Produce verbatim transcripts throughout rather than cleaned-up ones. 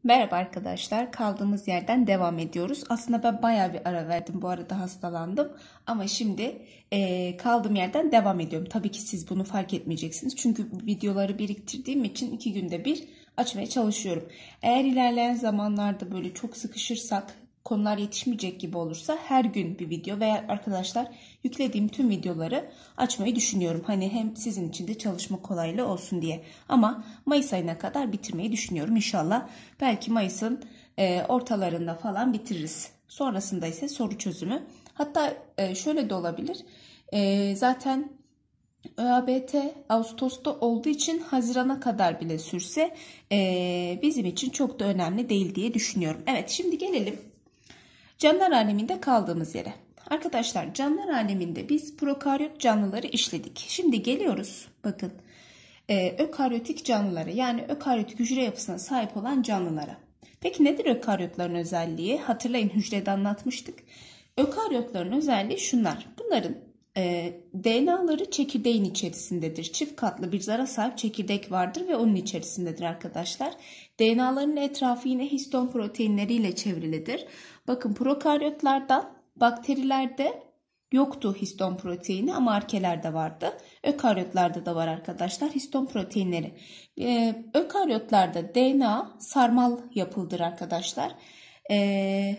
Merhaba arkadaşlar, kaldığımız yerden devam ediyoruz. Aslında ben bayağı bir ara verdim, bu arada hastalandım. Ama şimdi e, kaldığım yerden devam ediyorum. Tabii ki siz bunu fark etmeyeceksiniz. Çünkü videoları biriktirdiğim için iki günde bir açmaya çalışıyorum. Eğer ilerleyen zamanlarda böyle çok sıkışırsak, konular yetişmeyecek gibi olursa her gün bir video veya arkadaşlar yüklediğim tüm videoları açmayı düşünüyorum. Hani hem sizin için de çalışma kolaylığı olsun diye. Ama Mayıs ayına kadar bitirmeyi düşünüyorum inşallah. Belki Mayıs'ın e, ortalarında falan bitiririz. Sonrasında ise soru çözümü. Hatta e, şöyle de olabilir. E, zaten ÖABT Ağustos'ta olduğu için Haziran'a kadar bile sürse e, bizim için çok da önemli değil diye düşünüyorum. Evet, şimdi gelelim canlılar aleminde kaldığımız yere. Arkadaşlar, canlılar aleminde biz prokaryot canlıları işledik. Şimdi geliyoruz bakın e, ökaryotik canlılara, yani ökaryotik hücre yapısına sahip olan canlılara. Peki nedir ökaryotların özelliği? Hatırlayın, hücrede anlatmıştık. Ökaryotların özelliği şunlar. Bunların e, D N A'ları çekirdeğin içerisindedir. Çift katlı bir zara sahip çekirdek vardır ve onun içerisindedir arkadaşlar. D N A'ların etrafı yine histon proteinleriyle çevrilidir. Bakın, prokaryotlardan bakterilerde yoktu histon proteini ama arkelerde vardı. Ökaryotlarda da var arkadaşlar histon proteinleri. Ee, ökaryotlarda D N A sarmal yapıldır arkadaşlar. Ee,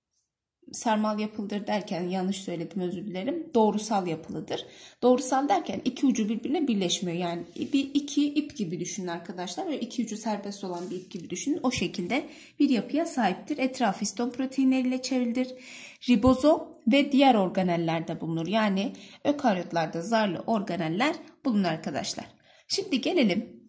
sarmal yapıldır derken yanlış söyledim, özür dilerim. Doğrusal yapılıdır. Doğrusal derken iki ucu birbirine birleşmiyor. Yani bir iki ip gibi düşünün arkadaşlar. Böyle iki ucu serbest olan bir ip gibi düşünün. O şekilde bir yapıya sahiptir. Etrafı histon proteinleriyle çevrilidir. Ribozom ve diğer organellerde bulunur. Yani ökaryotlarda zarlı organeller bulunur arkadaşlar. Şimdi gelelim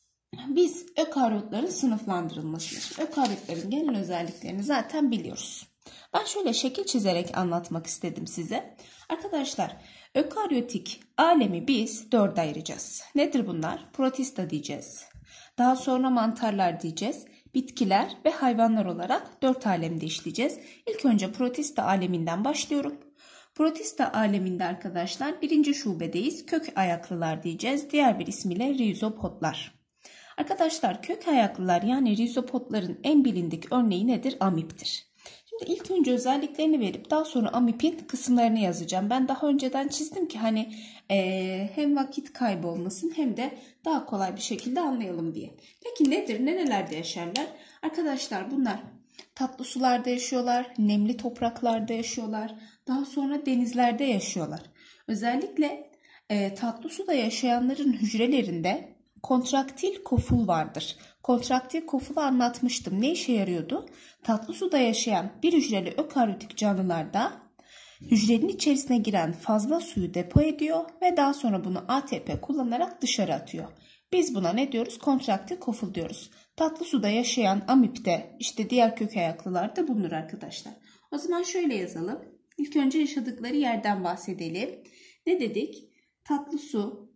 biz ökaryotların sınıflandırılmasına. Ökaryotların genel özelliklerini zaten biliyoruz. Ben şöyle şekil çizerek anlatmak istedim size. Arkadaşlar, ökaryotik alemi biz dörde ayıracağız. Nedir bunlar? Protista diyeceğiz. Daha sonra mantarlar diyeceğiz. Bitkiler ve hayvanlar olarak dört alemde işleyeceğiz. İlk önce protista aleminden başlıyorum. Protista aleminde arkadaşlar birinci şubedeyiz. Kök ayaklılar diyeceğiz. Diğer bir ismiyle rizopodlar. Arkadaşlar, kök ayaklılar yani rizopodların en bilindik örneği nedir? Amiptir. Şimdi ilk önce özelliklerini verip daha sonra amipin kısımlarını yazacağım. Ben daha önceden çizdim ki hani e, hem vakit kaybı olmasın hem de daha kolay bir şekilde anlayalım diye. Peki nedir? Nerelerde yaşarlar? Arkadaşlar, bunlar tatlı sularda yaşıyorlar, nemli topraklarda yaşıyorlar, daha sonra denizlerde yaşıyorlar. Özellikle e, tatlı suda yaşayanların hücrelerinde kontraktil koful vardır. Kontraktil kofulu anlatmıştım. Ne işe yarıyordu? Tatlı suda yaşayan bir hücreli ökaryotik canlılarda hücrenin içerisine giren fazla suyu depo ediyor ve daha sonra bunu A T P kullanarak dışarı atıyor. Biz buna ne diyoruz? Kontraktil koful diyoruz. Tatlı suda yaşayan amipte, işte diğer kök ayaklılarda bulunur arkadaşlar. O zaman şöyle yazalım. İlk önce yaşadıkları yerden bahsedelim. Ne dedik? Tatlı su,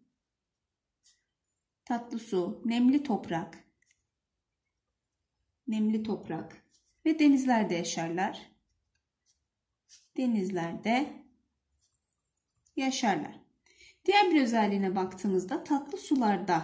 tatlı su, nemli toprak, nemli toprak ve denizlerde yaşarlar. Denizlerde yaşarlar. Diğer bir özelliğine baktığımızda tatlı sularda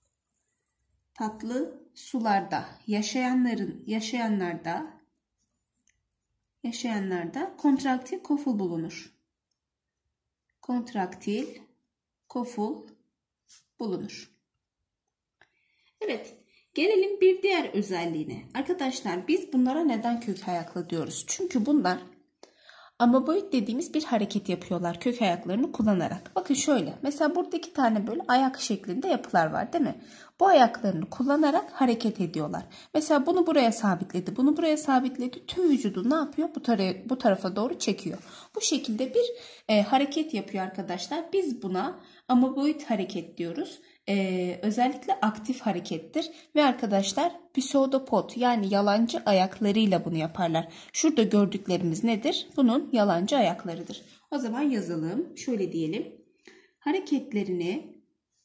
tatlı sularda yaşayanların yaşayanlarda yaşayanlarda kontraktil koful bulunur. Kontraktil koful bulunur. Evet. Gelelim bir diğer özelliğine. Arkadaşlar, biz bunlara neden kök ayaklı diyoruz? Çünkü bunlar amoeboid dediğimiz bir hareket yapıyorlar kök ayaklarını kullanarak. Bakın şöyle. Mesela burada iki tane böyle ayak şeklinde yapılar var, değil mi? Bu ayaklarını kullanarak hareket ediyorlar. Mesela bunu buraya sabitledi, bunu buraya sabitledi. Tüm vücudu ne yapıyor? Bu, tara bu tarafa doğru çekiyor. Bu şekilde bir e, hareket yapıyor arkadaşlar. Biz buna amoeboid hareket diyoruz. Ee, özellikle aktif harekettir ve arkadaşlar pseudopod yani yalancı ayaklarıyla bunu yaparlar. Şurada gördüklerimiz nedir? Bunun yalancı ayaklarıdır. O zaman yazalım. Şöyle diyelim. Hareketlerini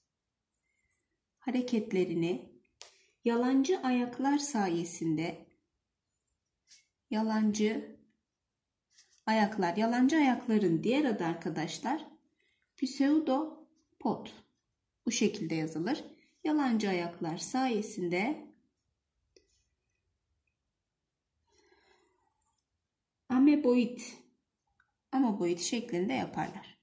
hareketlerini yalancı ayaklar sayesinde yalancı ayaklar, yalancı ayakların diğer adı arkadaşlar pseudopod. Bu şekilde yazılır. Yalancı ayaklar sayesinde ameboid, ameboid şeklinde yaparlar.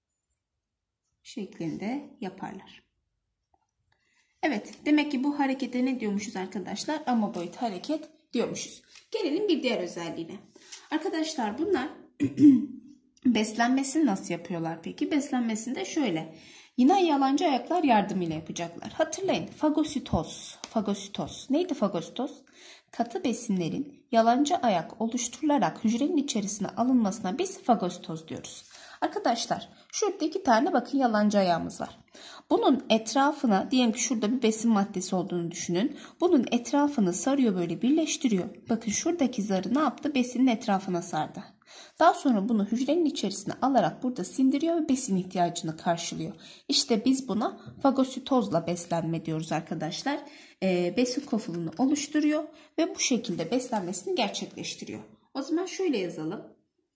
Şeklinde yaparlar. Evet, demek ki bu harekete ne diyormuşuz arkadaşlar? Ameboid hareket diyormuşuz. Gelelim bir diğer özelliğine. Arkadaşlar bunlar beslenmesini nasıl yapıyorlar peki? Beslenmesini de şöyle. Yine yalancı ayaklar yardımıyla yapacaklar. Hatırlayın, fagositoz. Fagositoz. Neydi fagositoz? Katı besinlerin yalancı ayak oluşturularak hücrenin içerisine alınmasına biz fagositoz diyoruz. Arkadaşlar şurada iki tane bakın yalancı ayağımız var. Bunun etrafına diyelim ki şurada bir besin maddesi olduğunu düşünün. Bunun etrafını sarıyor, böyle birleştiriyor. Bakın şuradaki zarı ne yaptı? Besinin etrafına sardı. Daha sonra bunu hücrenin içerisine alarak burada sindiriyor ve besin ihtiyacını karşılıyor. İşte biz buna fagositozla beslenme diyoruz arkadaşlar. E, besin kofulunu oluşturuyor ve bu şekilde beslenmesini gerçekleştiriyor. O zaman şöyle yazalım.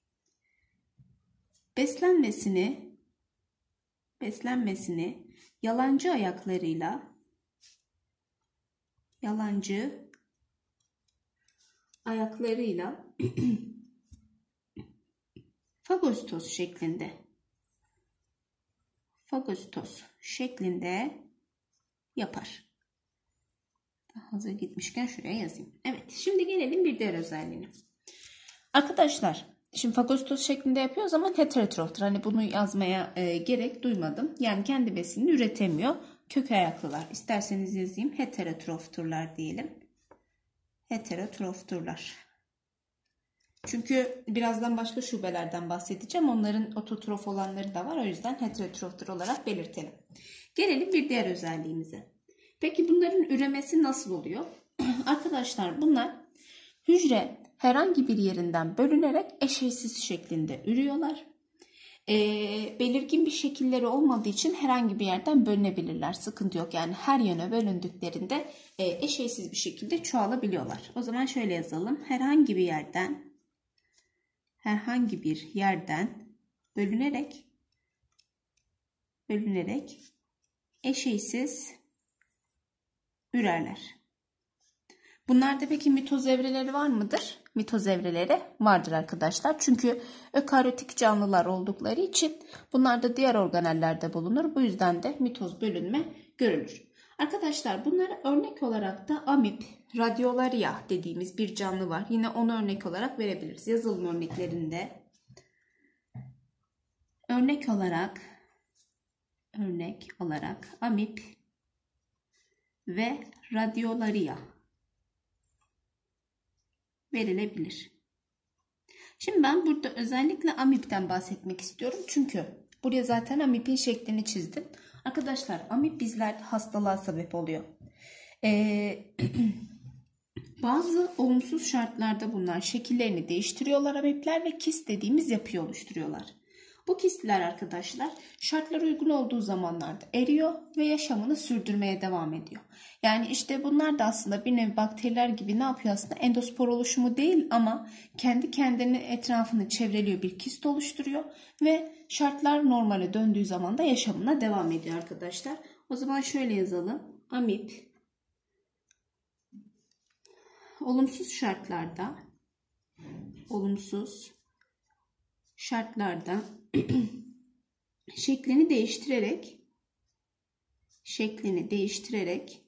Beslenmesini beslenmesini yalancı ayaklarıyla yalancı ayaklarıyla fagositoz şeklinde fagositoz şeklinde yapar. Hazır gitmişken şuraya yazayım. Evet, şimdi gelelim bir diğer özelliğine. Arkadaşlar, şimdi fagositoz şeklinde yapıyor o zaman heterotroftur. Hani bunu yazmaya e, gerek duymadım. Yani kendi besinini üretemiyor. Kök ayaklılar. İsterseniz yazayım. Heterotrofturlar diyelim. Heterotrofturlar. Çünkü birazdan başka şubelerden bahsedeceğim. Onların ototrof olanları da var. O yüzden heterotroftur olarak belirtelim. Gelelim bir diğer özelliğimize. Peki bunların üremesi nasıl oluyor? Arkadaşlar bunlar hücre herhangi bir yerinden bölünerek eşeysiz şeklinde ürüyorlar. E, belirgin bir şekilleri olmadığı için herhangi bir yerden bölünebilirler. Sıkıntı yok. Yani her yöne bölündüklerinde e, eşeysiz bir şekilde çoğalabiliyorlar. O zaman şöyle yazalım. Herhangi bir yerden herhangi bir yerden bölünerek bölünerek eşeysiz ürerler. Bunlarda peki mitoz evreleri var mıdır? Mitoz evreleri vardır arkadaşlar. Çünkü ökaryotik canlılar oldukları için bunlar da diğer organellerde bulunur. Bu yüzden de mitoz bölünme görülür. Arkadaşlar bunlara örnek olarak da amip, radiolaria dediğimiz bir canlı var. Yine onu örnek olarak verebiliriz. Yazılım örneklerinde örnek olarak örnek olarak amip ve radiolaria verilebilir. Şimdi ben burada özellikle amipten bahsetmek istiyorum. Çünkü buraya zaten amipin şeklini çizdim. Arkadaşlar amip bizlerde hastalığa sebep oluyor. Ee, bazı olumsuz şartlarda bunlar şekillerini değiştiriyorlar amipler ve kist dediğimiz yapıyı oluşturuyorlar. Bu kistler arkadaşlar şartlar uygun olduğu zamanlarda eriyor ve yaşamını sürdürmeye devam ediyor. Yani işte bunlar da aslında bir nevi bakteriler gibi ne yapıyor aslında? Endospor oluşumu değil ama kendi kendini etrafını çevreliyor, bir kist oluşturuyor ve şartlar normale döndüğü zaman da yaşamına devam ediyor arkadaşlar. O zaman şöyle yazalım. Amip olumsuz şartlarda olumsuz şartlarda şeklini değiştirerek şeklini değiştirerek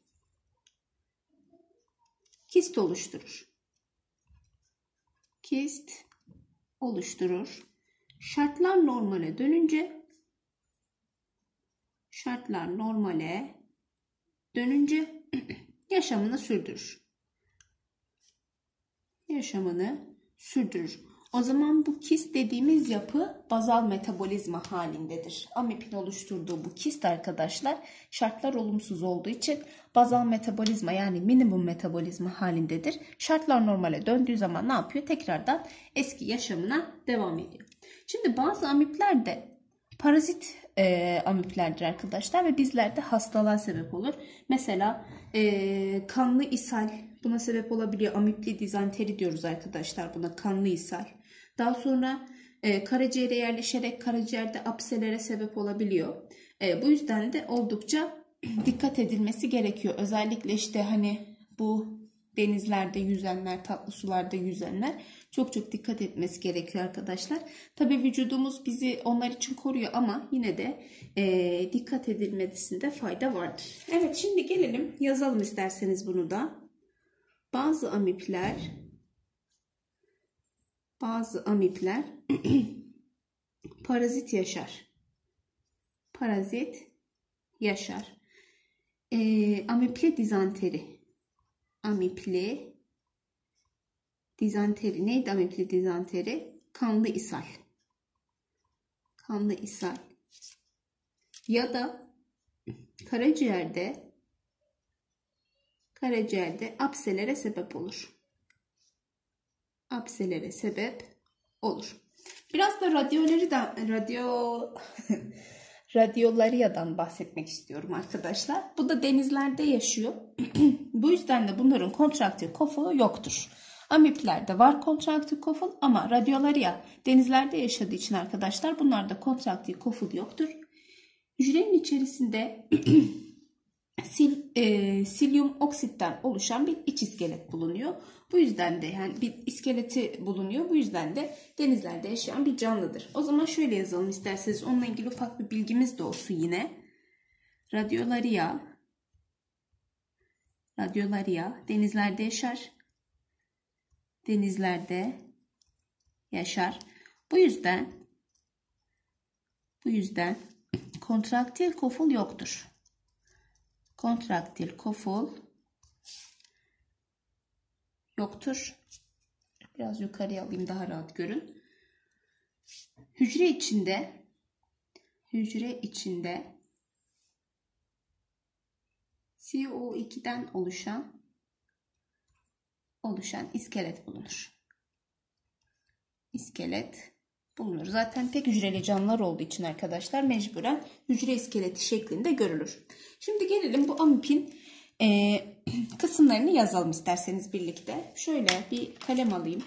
kist oluşturur. Kist oluşturur. Şartlar normale dönünce şartlar normale dönünce yaşamını sürdürür. Yaşamını sürdürür. O zaman bu kist dediğimiz yapı bazal metabolizma halindedir. Amipin oluşturduğu bu kist arkadaşlar şartlar olumsuz olduğu için bazal metabolizma yani minimum metabolizma halindedir. Şartlar normale döndüğü zaman ne yapıyor? Tekrardan eski yaşamına devam ediyor. Şimdi bazı amipler de parazit e, amiplerdir arkadaşlar ve bizlerde hastalığa sebep olur. Mesela e, kanlı ishal buna sebep olabiliyor. Amipli dizanteri diyoruz arkadaşlar buna, kanlı ishal. Daha sonra e, karaciğere yerleşerek karaciğerde apselere sebep olabiliyor. E, bu yüzden de oldukça dikkat edilmesi gerekiyor. Özellikle işte hani bu denizlerde yüzenler, tatlı sularda yüzenler çok çok dikkat etmesi gerekiyor arkadaşlar. Tabii vücudumuz bizi onlar için koruyor ama yine de e, dikkat edilmesinde fayda vardır. Evet, şimdi gelelim yazalım isterseniz bunu da. Bazı amipler bazı amipler parazit yaşar. Parazit yaşar. E, amipli dizanteri. Amipli dizanteri. Neydi amipli dizanteri? Kanlı ishal. Kanlı ishal. Ya da karaciğerde karaciğerde apselere sebep olur. Apselere sebep olur. Biraz da radyolaridan radyo radyolariyadan bahsetmek istiyorum arkadaşlar. Bu da denizlerde yaşıyor. Bu yüzden de bunların kontraktil kofulu yoktur. Amiplerde var kontraktil koful ama radyolaria denizlerde yaşadığı için arkadaşlar bunlarda kontraktil koful yoktur. Hücrenin içerisinde sil, e, silyum oksitten oluşan bir iç iskelet bulunuyor. Bu yüzden de yani bir iskeleti bulunuyor. Bu yüzden de denizlerde yaşayan bir canlıdır. O zaman şöyle yazalım isterseniz. Onunla ilgili ufak bir bilgimiz de olsun yine. Radyolaria Radyolaria denizlerde yaşar. Denizlerde yaşar. Bu yüzden bu yüzden kontraktil koful yoktur. Kontraktil koful yoktur. Biraz yukarıya alayım daha rahat görün. Hücre içinde hücre içinde C O iki'den oluşan oluşan iskelet bulunur. İskelet bulunur. Zaten tek hücreli canlılar olduğu için arkadaşlar mecburen hücre iskeleti şeklinde görülür. Şimdi gelelim bu amipin e, kısımlarını yazalım isterseniz birlikte. Şöyle bir kalem alayım.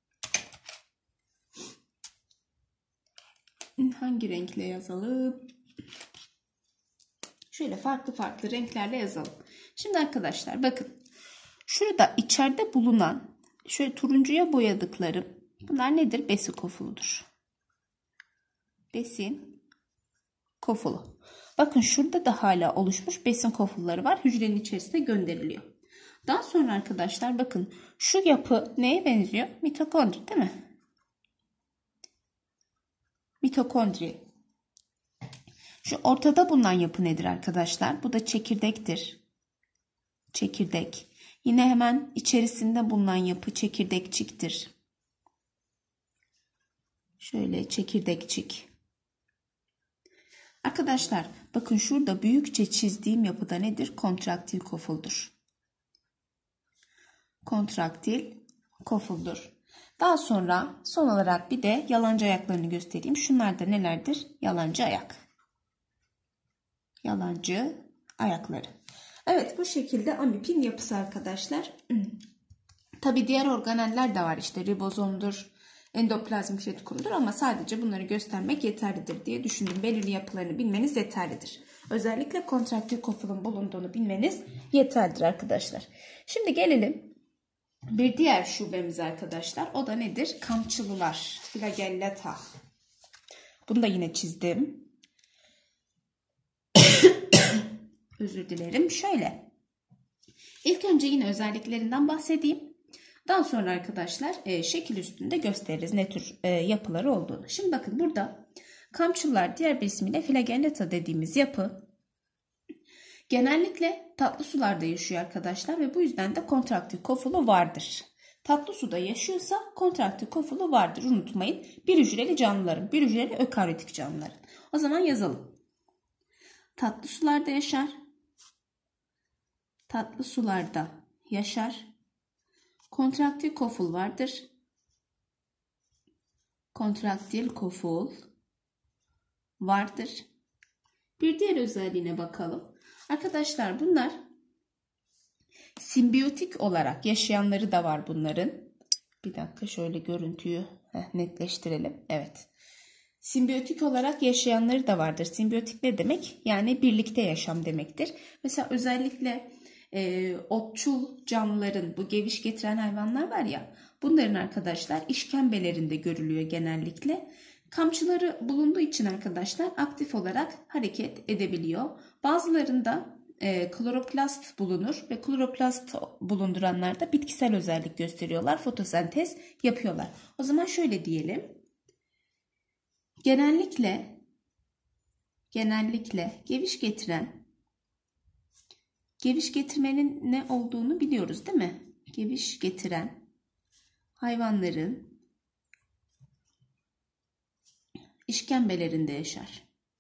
Hangi renkle yazalım? Şöyle farklı farklı renklerle yazalım. Şimdi arkadaşlar bakın. Şurada içeride bulunan şöyle turuncuya boyadıklarım bunlar nedir? Besin kofuludur. Besin kofulu. Bakın şurada da hala oluşmuş besin kofulları var. Hücrenin içerisine gönderiliyor. Daha sonra arkadaşlar bakın şu yapı neye benziyor? Mitokondri değil mi? Mitokondri. Şu ortada bulunan yapı nedir arkadaşlar? Bu da çekirdektir. Çekirdek. Yine hemen içerisinde bulunan yapı çekirdekçiktir. Şöyle çekirdekçik. Arkadaşlar bakın şurada büyükçe çizdiğim yapıda nedir? Kontraktil kofuldur. Kontraktil kofuldur. Daha sonra son olarak bir de yalancı ayaklarını göstereyim. Şunlar da nelerdir? Yalancı ayak. Yalancı ayakları. Evet, bu şekilde amipin yapısı arkadaşlar. Tabi diğer organeller de var. İşte ribozomdur, endoplazmik retikulumdur ama sadece bunları göstermek yeterlidir diye düşündüm. Belirli yapılarını bilmeniz yeterlidir. Özellikle kontraktil kofulun bulunduğunu bilmeniz yeterlidir arkadaşlar. Şimdi gelelim bir diğer şubemiz arkadaşlar. O da nedir? Kamçılılar. Flagellata. Bunu da yine çizdim. Özür dilerim. Şöyle. İlk önce yine özelliklerinden bahsedeyim. Daha sonra arkadaşlar e, şekil üstünde gösteririz ne tür e, yapıları olduğunu. Şimdi bakın burada kamçılar diğer bir ismiyle flagellata dediğimiz yapı genellikle tatlı sularda yaşıyor arkadaşlar ve bu yüzden de kontraktil kofulu vardır. Tatlı suda yaşıyorsa kontraktil kofulu vardır. Unutmayın. Bir hücreli canlıların, bir hücreli ökaryotik canlıların. O zaman yazalım. Tatlı sularda yaşar. Tatlı sularda yaşar. Kontraktil koful vardır. Kontraktil koful vardır. Bir diğer özelliğine bakalım. Arkadaşlar bunlar simbiyotik olarak yaşayanları da var bunların. Bir dakika şöyle görüntüyü heh, netleştirelim. Evet. Simbiyotik olarak yaşayanları da vardır. Simbiyotik ne demek? Yani birlikte yaşam demektir. Mesela özellikle e, otçul canlıların, bu geviş getiren hayvanlar var ya, bunların arkadaşlar işkembelerinde görülüyor genellikle. Kamçıları bulunduğu için arkadaşlar aktif olarak hareket edebiliyor. Bazılarında e, kloroplast bulunur ve kloroplast bulunduranlar da bitkisel özellik gösteriyorlar. Fotosentez yapıyorlar. O zaman şöyle diyelim. Genellikle genellikle geviş getiren, geviş getirmenin ne olduğunu biliyoruz değil mi? Geviş getiren hayvanların işkembelerinde yaşar.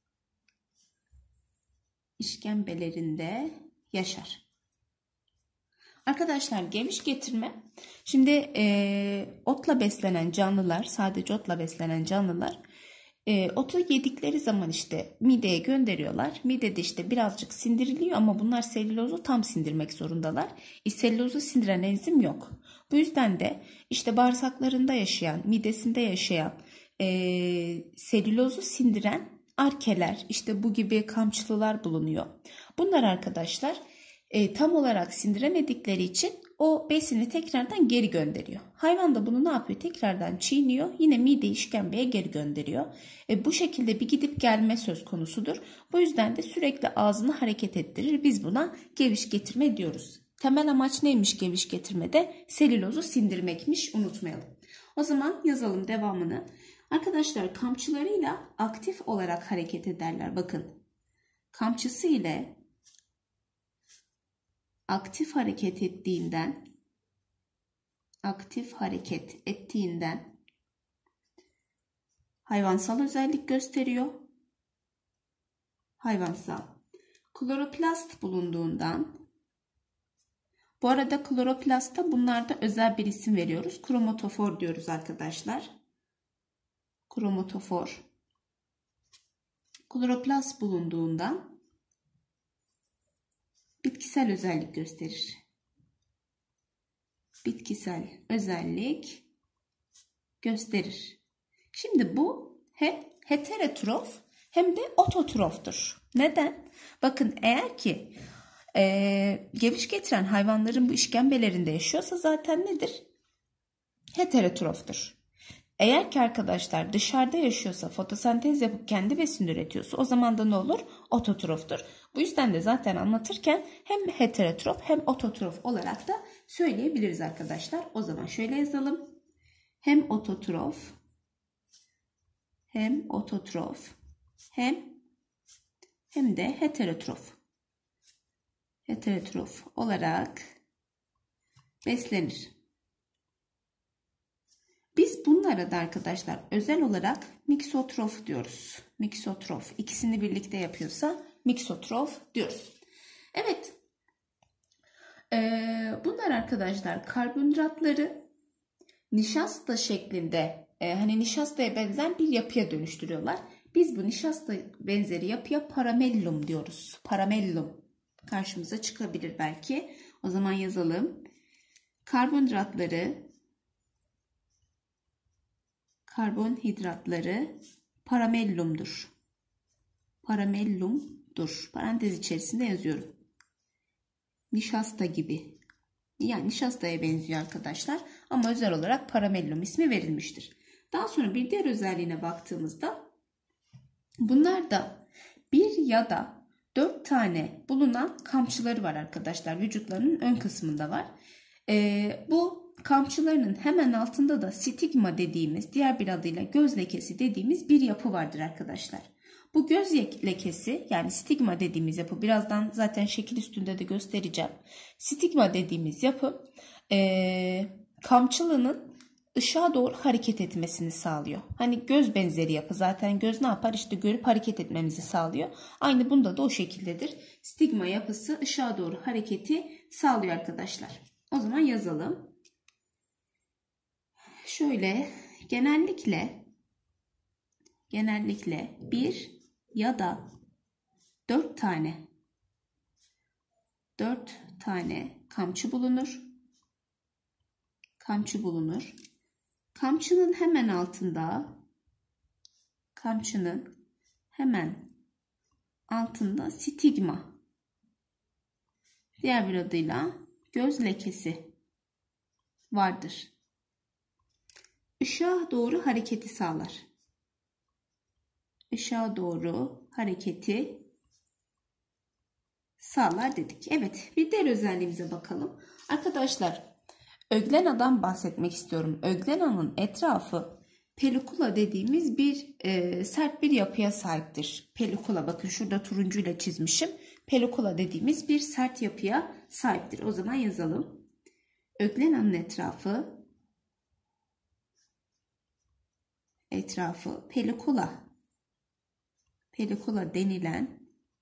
İşkembelerinde yaşar. Arkadaşlar geviş getirme, şimdi e, otla beslenen canlılar, sadece otla beslenen canlılar e, otu yedikleri zaman işte mideye gönderiyorlar. Midede işte birazcık sindiriliyor ama bunlar selülozu tam sindirmek zorundalar. E, selülozu sindiren enzim yok. Bu yüzden de işte bağırsaklarında yaşayan, midesinde yaşayan e, selülozu sindiren arkeler, işte bu gibi kamçılılar bulunuyor. Bunlar arkadaşlar e, tam olarak sindiremedikleri için o besini tekrardan geri gönderiyor. Hayvan da bunu ne yapıyor? Tekrardan çiğniyor. Yine mide işkembeye geri gönderiyor. E, bu şekilde bir gidip gelme söz konusudur. Bu yüzden de sürekli ağzını hareket ettirir. Biz buna geviş getirme diyoruz. Temel amaç neymiş geviş getirmede? Selülozu sindirmekmiş, unutmayalım. O zaman yazalım devamını. Arkadaşlar kamçılarıyla aktif olarak hareket ederler. Bakın, kamçısı ile aktif hareket ettiğinden aktif hareket ettiğinden hayvansal özellik gösteriyor. Hayvansal. Kloroplast bulunduğundan, bu arada kloroplasta bunlarda özel bir isim veriyoruz. Kromatofor diyoruz arkadaşlar. Kromatofor. Kloroplast bulunduğundan bitkisel özellik gösterir. Bitkisel özellik gösterir. Şimdi bu hem heterotrof hem de ototroftur. Neden? Bakın, eğer ki e, geviş getiren hayvanların bu işkembelerinde yaşıyorsa zaten nedir? Heterotroftur. Eğer ki arkadaşlar dışarıda yaşıyorsa, fotosentez yapıp kendi besin üretiyorsa, o zaman da ne olur? Ototroftur. Bu yüzden de zaten anlatırken hem heterotrof hem ototrof olarak da söyleyebiliriz arkadaşlar. O zaman şöyle yazalım. Hem ototrof, hem ototrof, hem hem de heterotrof. Heterotrof olarak beslenir. Biz bunlara da arkadaşlar özel olarak miksotrof diyoruz. Miksotrof. İkisini birlikte yapıyorsa miksotrof diyoruz. Evet. Ee, bunlar arkadaşlar karbonhidratları nişasta şeklinde, e, hani nişastaya benzer bir yapıya dönüştürüyorlar. Biz bu nişasta benzeri yapıya paramellum diyoruz. Paramellum karşımıza çıkabilir belki. O zaman yazalım. Karbonhidratları Karbonhidratları paramellumdur. Paramellumdur. Parantez içerisinde yazıyorum. Nişasta gibi. Yani nişastaya benziyor arkadaşlar. Ama özel olarak paramellum ismi verilmiştir. Daha sonra bir diğer özelliğine baktığımızda bunlar da bir ya da dört tane bulunan kamçıları var arkadaşlar. Vücutlarının ön kısmında var. Ee, bu kamçılarının hemen altında da stigma dediğimiz, diğer bir adıyla göz lekesi dediğimiz bir yapı vardır arkadaşlar. Bu göz lekesi, yani stigma dediğimiz yapı, birazdan zaten şekil üstünde de göstereceğim. Stigma dediğimiz yapı e, kamçılının ışığa doğru hareket etmesini sağlıyor. Hani göz benzeri yapı, zaten göz ne yapar? İşte görüp hareket etmemizi sağlıyor. Aynı bunda da o şekildedir. Stigma yapısı ışığa doğru hareketi sağlıyor arkadaşlar. O zaman yazalım. Şöyle genellikle genellikle bir ya da dört tane dört tane kamçı bulunur. Kamçı bulunur. Kamçının hemen altında kamçının hemen altında stigma Diğer bir adıyla göz lekesi vardır. Işığa doğru hareketi sağlar. Işığa doğru hareketi sağlar dedik. Evet, bir diğer özelliğimize bakalım. Arkadaşlar, Öglena'dan bahsetmek istiyorum. Öglena'nın etrafı pelikula dediğimiz bir e, sert bir yapıya sahiptir. Pelikula, bakın şurada turuncuyla çizmişim. Pelikula dediğimiz bir sert yapıya sahiptir. O zaman yazalım. Öglena'nın etrafı etrafı pelikula. Pelikula denilen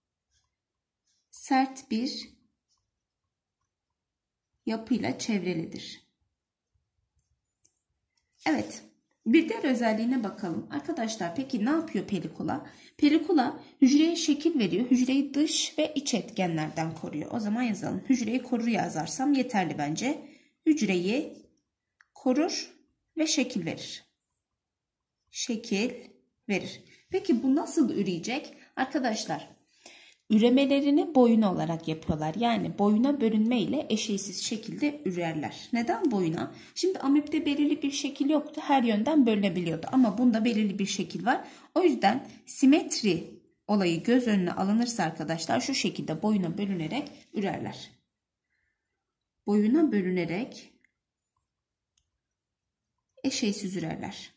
sert bir yapıyla çevrilidir. Evet, bir diğer özelliğine bakalım. Arkadaşlar, peki ne yapıyor pelikula? Pelikula hücreye şekil veriyor. Hücreyi dış ve iç etkenlerden koruyor. O zaman yazalım. Hücreyi korur yazarsam yeterli bence. Hücreyi korur ve şekil verir. Şekil verir. Peki bu nasıl üreyecek? Arkadaşlar, üremelerini boyuna olarak yapıyorlar. Yani boyuna bölünme ile eşeğsiz şekilde ürerler. Neden boyuna? Şimdi amipte belirli bir şekil yoktu. Her yönden bölünebiliyordu. Ama bunda belirli bir şekil var. O yüzden simetri olayı göz önüne alınırsa arkadaşlar şu şekilde boyuna bölünerek ürerler. Boyuna bölünerek eşeğsiz ürerler.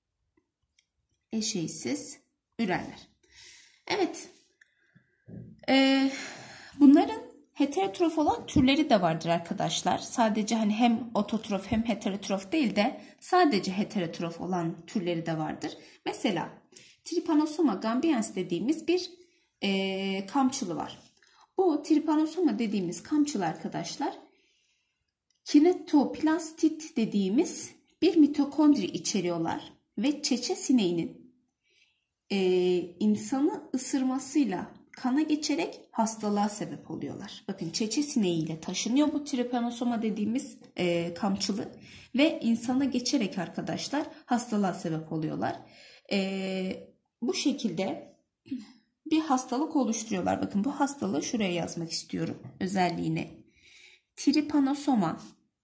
Eşeğsiz ürerler. Evet. Ee, bunların heterotrof olan türleri de vardır arkadaşlar. Sadece hani hem ototrof hem heterotrof değil de sadece heterotrof olan türleri de vardır. Mesela Trypanosoma gambians dediğimiz bir e, kamçılı var. Bu Trypanosoma dediğimiz kamçılı arkadaşlar kinetoplastit dediğimiz bir mitokondri içeriyorlar ve çeçe sineğinin e, insanı ısırmasıyla kana geçerek hastalığa sebep oluyorlar. Bakın çeçe sineğiyle taşınıyor bu Trypanosoma dediğimiz e, kamçılı ve insana geçerek arkadaşlar hastalığa sebep oluyorlar. E, bu şekilde bir hastalık oluşturuyorlar. Bakın bu hastalığı şuraya yazmak istiyorum özelliğini. Trypanosoma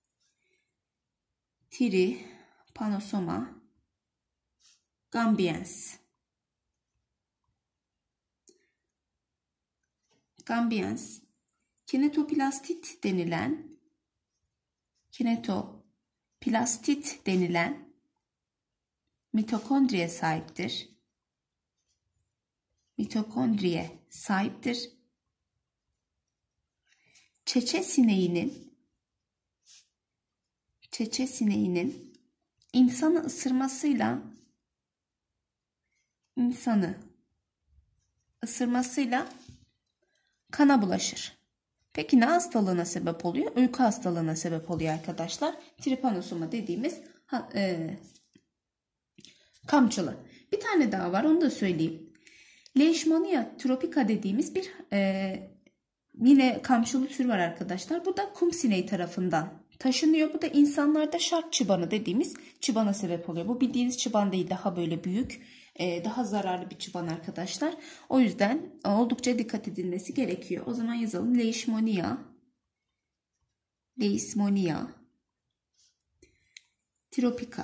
Trypanosoma gambians Gambians kinetoplastit denilen kinetoplastit denilen mitokondriye sahiptir. Mitokondriye sahiptir. Çeçe sineğinin çeçe sineğinin insanı ısırmasıyla insanı ısırmasıyla kana bulaşır. Peki ne hastalığına sebep oluyor? Uyku hastalığına sebep oluyor arkadaşlar. Trypanosoma dediğimiz e, kamçılı. Bir tane daha var, onu da söyleyeyim. Leishmania tropica dediğimiz bir e, yine kamçılı tür var arkadaşlar. Bu da kum sineği tarafından taşınıyor. Bu da insanlarda şark çıbanı dediğimiz çibana sebep oluyor. Bu bildiğiniz çıban değil, daha böyle büyük, daha zararlı bir çıban arkadaşlar. O yüzden oldukça dikkat edilmesi gerekiyor. O zaman yazalım. Leishmania Leishmania tropica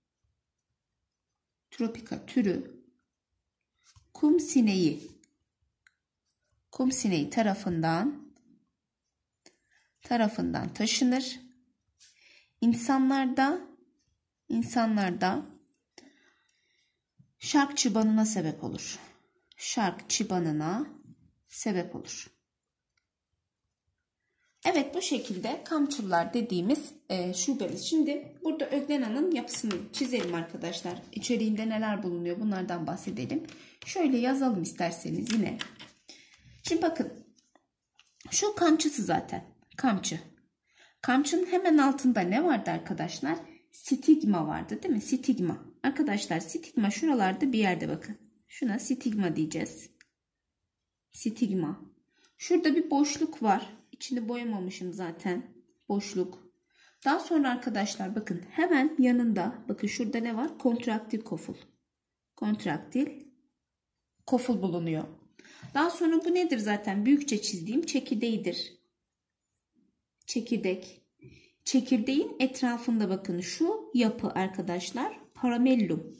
Tropica türü kum sineği kum sineği tarafından tarafından taşınır. İnsanlarda insanlarda şark çıbanına sebep olur. Şark çıbanına sebep olur. Evet, bu şekilde kamçılılar dediğimiz e, şubemiz. Şimdi burada Öglena'nın yapısını çizelim arkadaşlar. İçeriğinde neler bulunuyor bunlardan bahsedelim. Şöyle yazalım isterseniz yine. Şimdi bakın. Şu kamçısı zaten. Kamçı. Kamçının hemen altında ne vardı arkadaşlar? Stigma vardı değil mi? Stigma. Arkadaşlar stigma şuralarda bir yerde bakın. Şuna stigma diyeceğiz. Stigma. Şurada bir boşluk var. İçini boyamamışım zaten. Boşluk. Daha sonra arkadaşlar bakın hemen yanında bakın şurada ne var? Kontraktil koful. Kontraktil koful bulunuyor. Daha sonra bu nedir zaten? Büyükçe çizdiğim çekirdeğidir. çekirdek. Çekirdeğin etrafında bakın şu yapı arkadaşlar paramellum.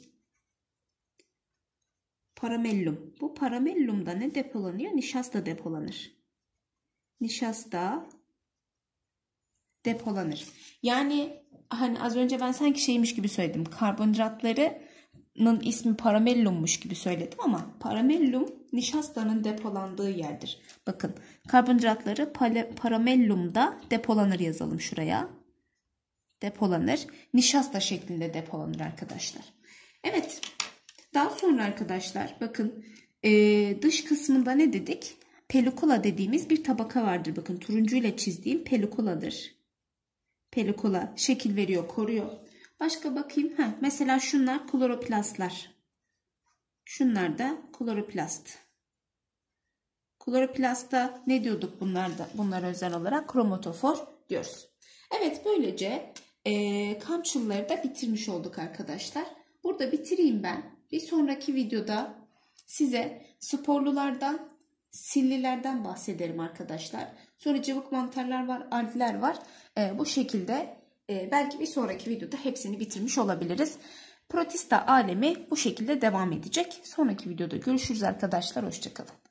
Paramellum. Bu paramellumda ne depolanıyor? Nişasta depolanır. Nişasta depolanır. Yani hani az önce ben sanki şeymiş gibi söyledim. Karbonhidratlarının ismi paramellummuş gibi söyledim ama paramellum nişastanın depolandığı yerdir. Bakın karbonhidratları paramellumda depolanır yazalım şuraya. Depolanır. Nişasta şeklinde depolanır arkadaşlar. Evet. Daha sonra arkadaşlar bakın e, dış kısmında ne dedik? Pelikula dediğimiz bir tabaka vardır. Bakın turuncuyla çizdiğim pelikuladır. Pelikula şekil veriyor, koruyor. Başka bakayım. Heh, mesela şunlar kloroplastlar. Şunlar da kloroplast. Kloroplastta ne diyorduk bunlarda? Bunlara özel olarak kromatofor diyoruz. Evet böylece e, kamçılları da bitirmiş olduk arkadaşlar. Burada bitireyim ben. Bir sonraki videoda size sporlulardan, sillilerden bahsederim arkadaşlar. Sonra cıvık mantarlar var, algler var. E, bu şekilde e, belki bir sonraki videoda hepsini bitirmiş olabiliriz. Protista alemi bu şekilde devam edecek. Sonraki videoda görüşürüz arkadaşlar. Hoşça kalın.